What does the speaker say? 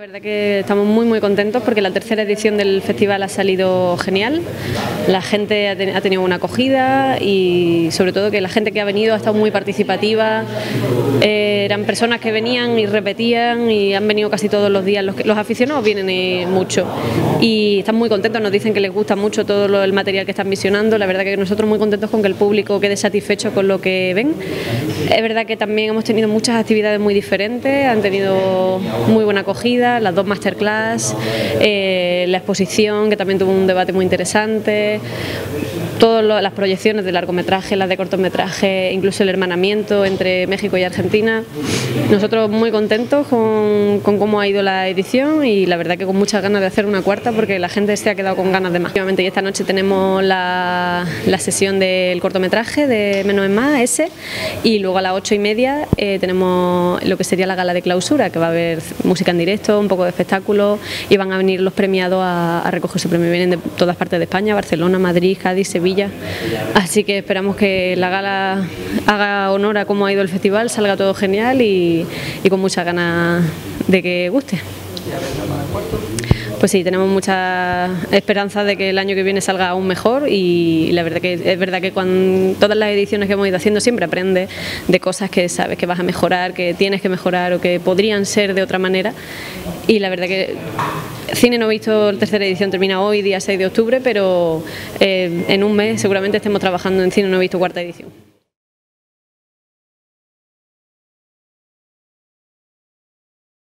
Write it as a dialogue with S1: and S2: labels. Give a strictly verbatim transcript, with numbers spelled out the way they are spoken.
S1: verdad que estamos muy muy contentos porque la tercera edición del festival ha salido genial, la gente ha, ten, ha tenido una acogida y sobre todo que la gente que ha venido ha estado muy participativa, eh, eran personas que venían y repetían y han venido casi todos los días, los, los aficionados vienen eh, mucho y están muy contentos, nos dicen que les gusta mucho todo lo, el material que están visionando, la verdad que nosotros muy contentos con que el público quede satisfecho con lo que ven. Es verdad que también hemos tenido muchas actividades muy diferentes, han tenido muy buena acogida, las dos masterclass, eh, la exposición que también tuvo un debate muy interesante, todas las proyecciones de largometraje, las de cortometraje, incluso el hermanamiento entre México y Argentina. Nosotros muy contentos con, con cómo ha ido la edición y la verdad que con muchas ganas de hacer una cuarta porque la gente se ha quedado con ganas de más. Y esta noche tenemos la, la sesión del cortometraje de Menos es Más, ese, y luego a las ocho y media eh, tenemos lo que sería la gala de clausura, que va a haber música en directo, un poco de espectáculo y van a venir los premiados a, a recoger su premio. Vienen de todas partes de España, Barcelona, Madrid, Cádiz, Sevilla. Así que esperamos que la gala haga honor a cómo ha ido el festival, salga todo genial y, y con muchas ganas de que guste. Pues sí, tenemos mucha esperanza de que el año que viene salga aún mejor y la verdad que es verdad que cuando todas las ediciones que hemos ido haciendo siempre aprendes de cosas que sabes que vas a mejorar, que tienes que mejorar o que podrían ser de otra manera y la verdad que Cine No Visto, la tercera edición termina hoy, día seis de octubre, pero eh, en un mes seguramente estemos trabajando en Cine No Visto, cuarta edición.